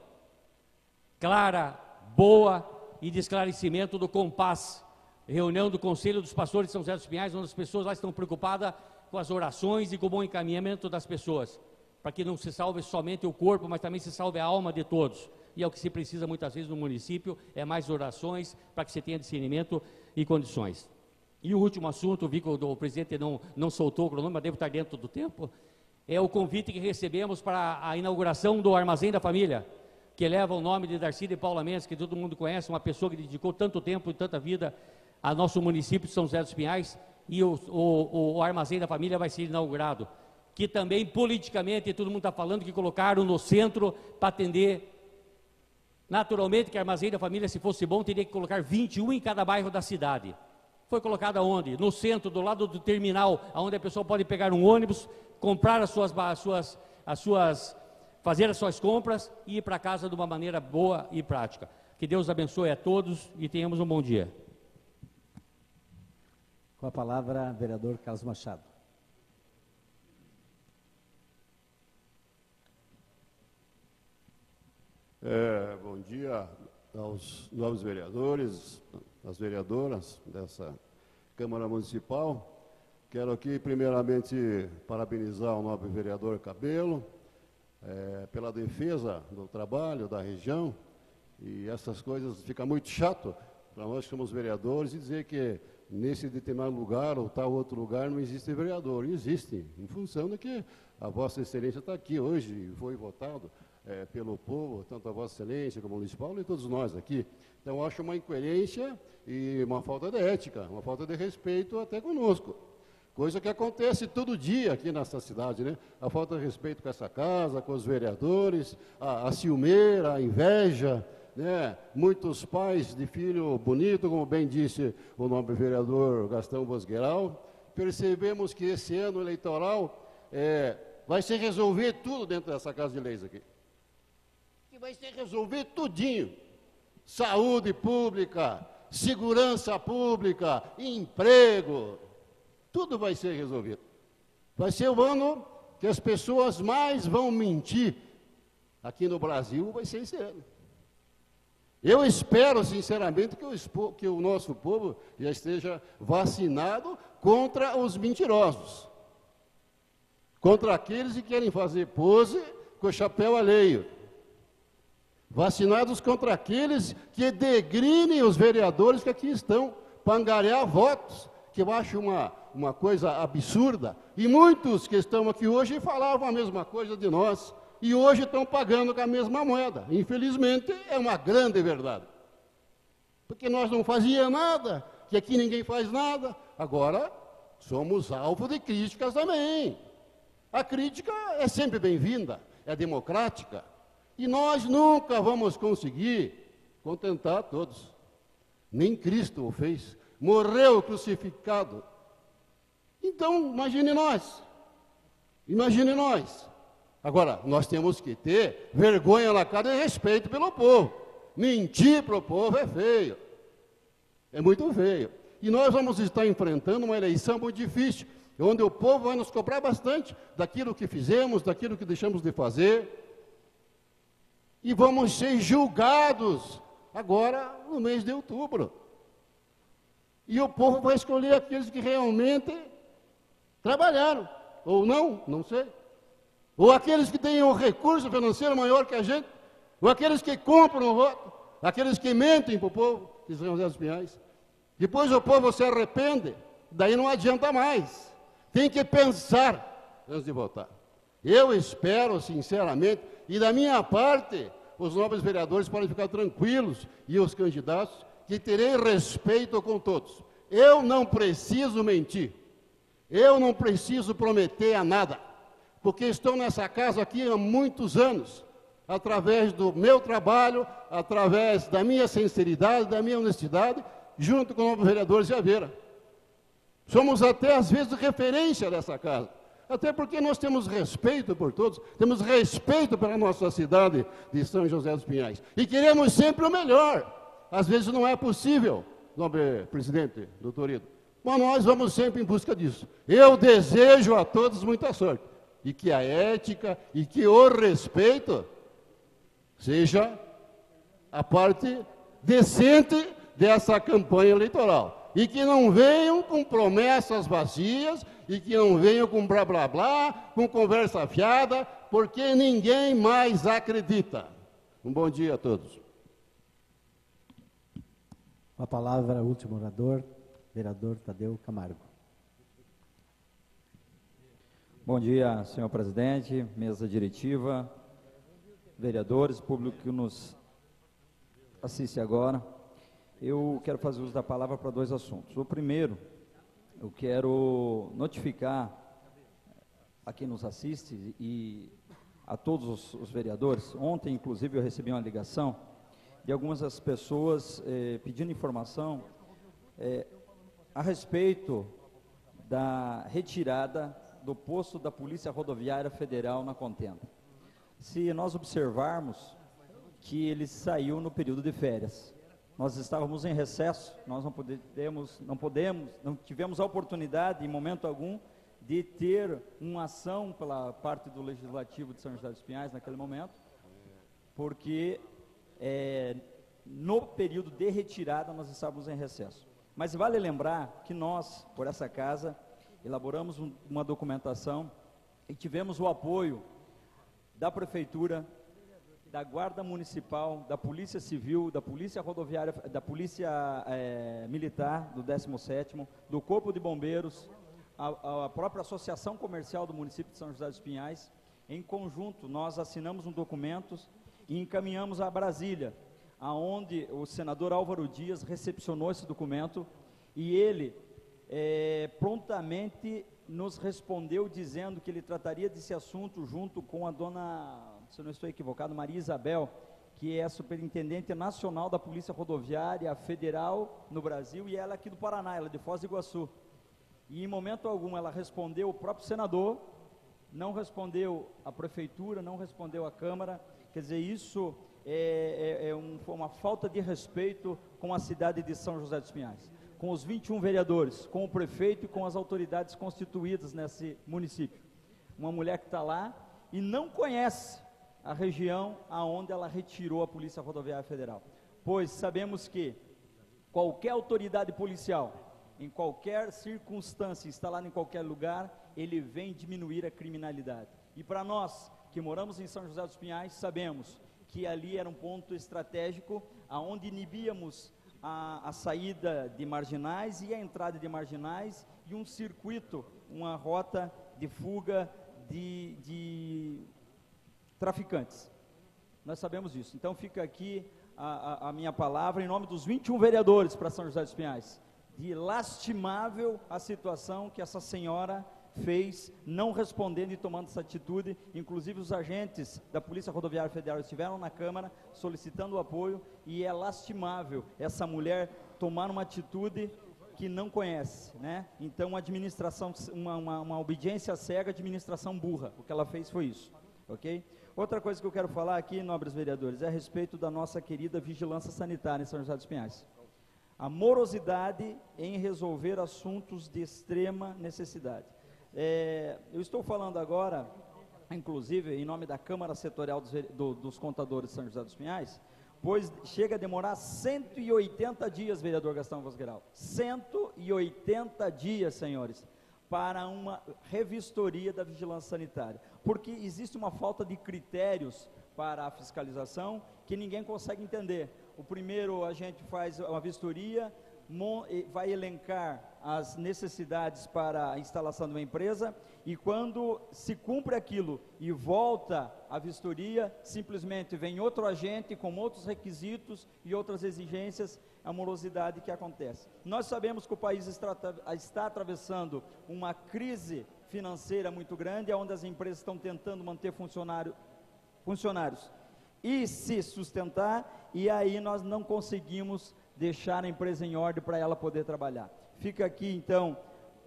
clara, boa e de esclarecimento do Compaz, reunião do Conselho dos Pastores de São José dos Pinhais, onde as pessoas lá estão preocupadas com as orações e com o bom encaminhamento das pessoas, para que não se salve somente o corpo, mas também se salve a alma de todos. E é o que se precisa muitas vezes no município, é mais orações para que se tenha discernimento e condições. E o último assunto, vi que o presidente não soltou o cronômetro, mas devo estar dentro do tempo, é o convite que recebemos para a inauguração do Armazém da Família, que leva o nome de Darcy de Paula Mendes, que todo mundo conhece, uma pessoa que dedicou tanto tempo e tanta vida ao nosso município de São José dos Pinhais, e o Armazém da Família vai ser inaugurado, que também politicamente todo mundo está falando que colocaram no centro para atender. Naturalmente que o Armazém da Família, se fosse bom, teria que colocar 21 em cada bairro da cidade. Foi colocado aonde? No centro, do lado do terminal, onde a pessoa pode pegar um ônibus, comprar fazer as suas compras e ir para casa de uma maneira boa e prática. Que Deus abençoe a todos e tenhamos um bom dia. Com a palavra, vereador Carlos Machado. Bom dia aos novos vereadores, às vereadoras dessa Câmara Municipal. Quero aqui, primeiramente, parabenizar o nobre vereador Cabelo pela defesa do trabalho da região. E essas coisas fica muito chato para nós que somos vereadores e dizer que nesse determinado lugar ou tal outro lugar não existe vereador. Existe, em função de que a Vossa Excelência está aqui hoje e foi votado pelo povo, tanto a Vossa Excelência como o municipal e todos nós aqui. Então, eu acho uma incoerência e uma falta de ética, uma falta de respeito até conosco. Coisa que acontece todo dia aqui nessa cidade, né? A falta de respeito com essa casa, com os vereadores, a ciumeira, a inveja, né? Muitos pais de filho bonito, como bem disse o nobre vereador Gastão Vosgueral. Percebemos que esse ano eleitoral vai se resolver tudo dentro dessa casa de leis aqui. Que vai se resolver tudinho. Saúde pública, segurança pública, emprego, tudo vai ser resolvido. Vai ser o ano que as pessoas mais vão mentir aqui no Brasil, vai ser esse ano. Eu espero, sinceramente, que o nosso povo já esteja vacinado contra os mentirosos, contra aqueles que querem fazer pose com o chapéu alheio, vacinados contra aqueles que degrinem os vereadores que aqui estão, para angariar votos, que eu acho uma coisa absurda, e muitos que estão aqui hoje falavam a mesma coisa de nós, e hoje estão pagando com a mesma moeda. Infelizmente, é uma grande verdade. Porque nós não fazíamos nada, que aqui ninguém faz nada. Agora, somos alvo de críticas também. A crítica é sempre bem-vinda, é democrática. E nós nunca vamos conseguir contentar todos. Nem Cristo o fez. Morreu crucificado. Então, imagine nós. Imagine nós. Agora, nós temos que ter vergonha na cara e respeito pelo povo. Mentir para o povo é feio. É muito feio. E nós vamos estar enfrentando uma eleição muito difícil, onde o povo vai nos cobrar bastante daquilo que fizemos, daquilo que deixamos de fazer. E vamos ser julgados agora no mês de outubro. E o povo vai escolher aqueles que realmente trabalharam. Ou não, não sei. Ou aqueles que têm um recurso financeiro maior que a gente, ou aqueles que compram o voto, aqueles que mentem para o povo, que são os Pinhais. Depois o povo se arrepende, daí não adianta mais. Tem que pensar antes de votar. Eu espero, sinceramente, e da minha parte, os nobres vereadores podem ficar tranquilos, e os candidatos, que terei respeito com todos. Eu não preciso mentir, eu não preciso prometer a nada, porque estou nessa casa aqui há muitos anos, através do meu trabalho, através da minha sinceridade, da minha honestidade, junto com os vereadores de Aveira. Somos até, às vezes, referência dessa casa, até porque nós temos respeito por todos, temos respeito pela nossa cidade de São José dos Pinhais, e queremos sempre o melhor. Às vezes não é possível, nobre presidente, doutor Ido, mas nós vamos sempre em busca disso. Eu desejo a todos muita sorte, e que a ética e que o respeito seja a parte decente dessa campanha eleitoral. E que não venham com promessas vazias, e que não venham com blá blá blá, com conversa fiada, porque ninguém mais acredita. Um bom dia a todos. A palavra, o último orador, vereador Tadeu Camargo. Bom dia, senhor presidente, mesa diretiva, vereadores, público que nos assiste agora. Eu quero fazer uso da palavra para dois assuntos. O primeiro, eu quero notificar a quem nos assiste e a todos os vereadores. Ontem, inclusive, eu recebi uma ligação de algumas das pessoas pedindo informação a respeito da retirada do posto da Polícia Rodoviária Federal na Contenda. Se nós observarmos que ele saiu no período de férias, nós estávamos em recesso, nós não tivemos a oportunidade, em momento algum, de ter uma ação pela parte do Legislativo de São José dos Pinhais naquele momento, porque no período de retirada nós estávamos em recesso. Mas vale lembrar que nós, por essa casa, elaboramos uma documentação e tivemos o apoio da Prefeitura, da Guarda Municipal, da Polícia Civil, da Polícia Rodoviária, da Polícia Militar, do 17º, do Corpo de Bombeiros, a própria Associação Comercial do município de São José dos Pinhais. Em conjunto, nós assinamos um documento e encaminhamos a Brasília, aonde o senador Álvaro Dias recepcionou esse documento e ele prontamente nos respondeu dizendo que ele trataria desse assunto junto com a dona, se eu não estou equivocado, Maria Isabel, que é a superintendente nacional da Polícia Rodoviária Federal no Brasil, e ela aqui do Paraná, ela é de Foz do Iguaçu. E em momento algum ela respondeu o próprio senador, não respondeu a Prefeitura, não respondeu a Câmara. Quer dizer, isso uma falta de respeito com a cidade de São José dos Pinhais, com os 21 vereadores, com o prefeito e com as autoridades constituídas nesse município. Uma mulher que está lá e não conhece a região aonde ela retirou a Polícia Rodoviária Federal, pois sabemos que qualquer autoridade policial, em qualquer circunstância, instalado em qualquer lugar, ele vem diminuir a criminalidade. E para nós que moramos em São José dos Pinhais, sabemos que ali era um ponto estratégico, aonde inibíamos a saída de marginais e a entrada de marginais, e um circuito, uma rota de fuga de traficantes. Nós sabemos disso. Então fica aqui a minha palavra em nome dos 21 vereadores para São José dos Pinhais, de lastimável a situação que essa senhora fez, não respondendo e tomando essa atitude. Inclusive os agentes da Polícia Rodoviária Federal estiveram na Câmara solicitando o apoio, e é lastimável essa mulher tomar uma atitude que não conhece, né? Então uma administração, uma obediência cega, administração burra, o que ela fez foi isso, ok? Outra coisa que eu quero falar aqui, nobres vereadores, é a respeito da nossa querida vigilância sanitária em São José dos Pinhais. A morosidade em resolver assuntos de extrema necessidade. Eu estou falando agora, inclusive, em nome da Câmara Setorial dos Contadores de São José dos Pinhais, pois chega a demorar 180 dias, vereador Gastão Vosgueral, 180 dias, senhores, para uma revistoria da vigilância sanitária, porque existe uma falta de critérios para a fiscalização que ninguém consegue entender. O primeiro, a gente faz uma vistoria, vai elencar as necessidades para a instalação de uma empresa, e quando se cumpre aquilo e volta a vistoria, simplesmente vem outro agente com outros requisitos e outras exigências, a morosidade que acontece. Nós sabemos que o país está atravessando uma crise financeira muito grande, onde as empresas estão tentando manter funcionários e se sustentar, e aí nós não conseguimos deixar a empresa em ordem para ela poder trabalhar. Fica aqui então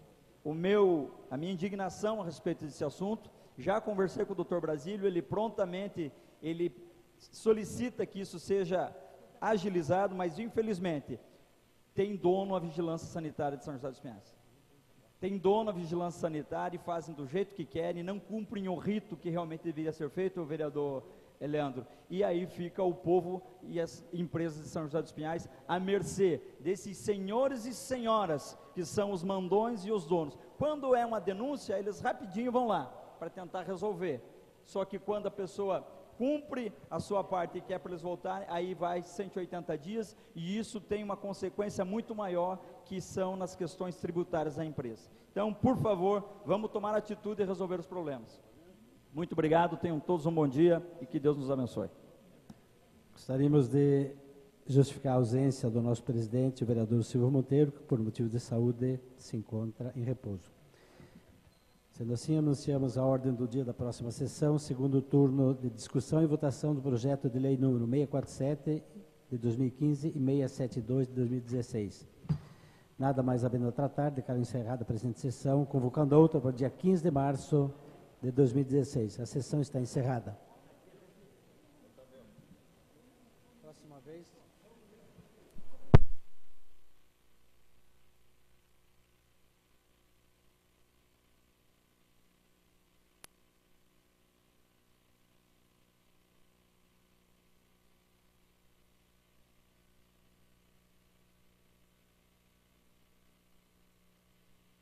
a minha indignação a respeito desse assunto. Já conversei com o Dr. Brasílio, ele prontamente solicita que isso seja agilizado, mas infelizmente tem dono a vigilância sanitária de São José dos Pinhais. Tem dono a vigilância sanitária e fazem do jeito que querem, não cumprem o rito que realmente deveria ser feito, o vereador Leandro, e aí fica o povo e as empresas de São José dos Pinhais à mercê desses senhores e senhoras que são os mandões e os donos. Quando é uma denúncia, eles rapidinho vão lá para tentar resolver, só que quando a pessoa cumpre a sua parte e quer para eles voltarem, aí vai 180 dias, e isso tem uma consequência muito maior, que são nas questões tributárias da empresa. Então, por favor, vamos tomar atitude e resolver os problemas. Muito obrigado, tenham todos um bom dia e que Deus nos abençoe. Gostaríamos de justificar a ausência do nosso presidente, o vereador Silvio Monteiro, que por motivo de saúde se encontra em repouso. Sendo assim, anunciamos a ordem do dia da próxima sessão, segundo turno de discussão e votação do projeto de lei número 647 de 2015 e 672 de 2016. Nada mais havendo a tratar, declaro encerrada a presente sessão, convocando outra para o dia 15 de março de 2016. A sessão está encerrada. Próxima vez.